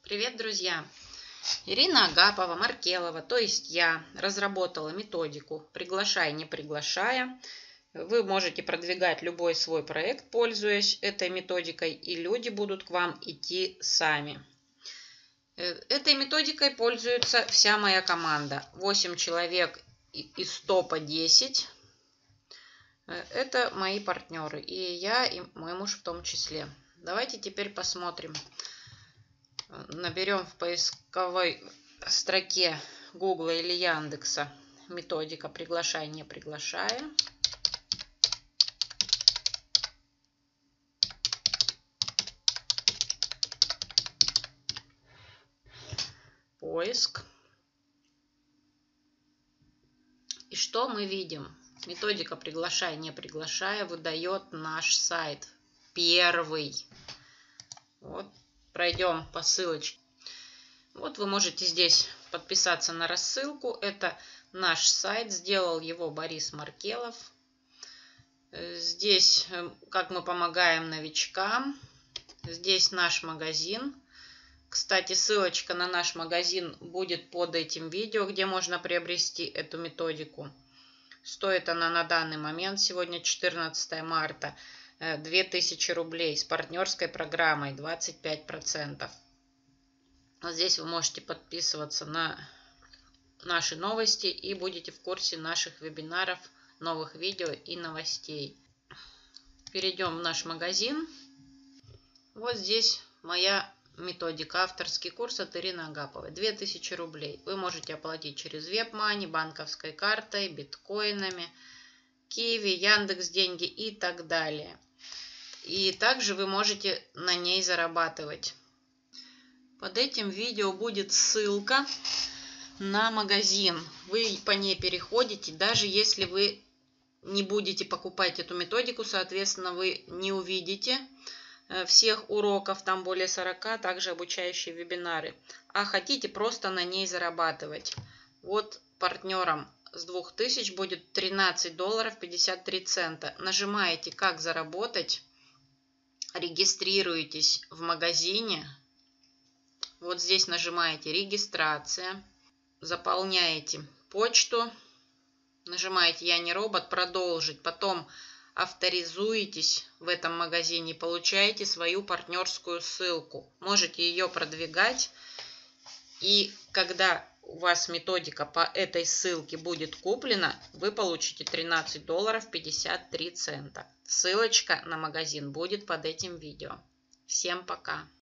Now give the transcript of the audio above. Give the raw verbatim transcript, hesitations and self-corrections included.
Привет, друзья! Ирина Агапова, Маркелова, то есть я, разработала методику «Приглашай, не приглашая». Вы можете продвигать любой свой проект, пользуясь этой методикой, и люди будут к вам идти сами. Этой методикой пользуется вся моя команда. восемь человек из топа десять. Это мои партнеры, и я, и мой муж в том числе. Давайте теперь посмотрим. Наберем в поисковой строке Гугла или Яндекса методика «Приглашай, не приглашая». Поиск. И что мы видим? Методика «Приглашай, не приглашая» выдает наш сайт. Первый. Вот. Пройдем по ссылочке. Вот вы можете здесь подписаться на рассылку. Это наш сайт. Сделал его Борис Маркелов. Здесь как мы помогаем новичкам. Здесь наш магазин. Кстати, ссылочка на наш магазин будет под этим видео, где можно приобрести эту методику. Стоит она на данный момент, сегодня четырнадцатое марта, две тысячи рублей с партнерской программой двадцать пять процентов. Вот здесь вы можете подписываться на наши новости и будете в курсе наших вебинаров, новых видео и новостей. Перейдем в наш магазин. Вот здесь моя методика, авторский курс от Ирины Агаповой. две тысячи рублей. Вы можете оплатить через WebMoney, банковской картой, биткоинами, Киви, Яндекс.Деньги и так далее. И также вы можете на ней зарабатывать. Под этим видео будет ссылка на магазин. Вы по ней переходите, даже если вы не будете покупать эту методику, соответственно, вы не увидите всех уроков, там более сорока, также обучающие вебинары. А хотите просто на ней зарабатывать. Вот партнерам с двух тысяч будет тринадцать долларов пятьдесят три цента. Нажимаете «Как заработать», регистрируетесь в магазине. Вот здесь нажимаете «Регистрация», заполняете почту, нажимаете «Я не робот», «Продолжить», потом авторизуетесь в этом магазине, получаете свою партнерскую ссылку. Можете ее продвигать. И когда у вас методика по этой ссылке будет куплена, вы получите тринадцать долларов пятьдесят три цента. Ссылочка на магазин будет под этим видео. Всем пока!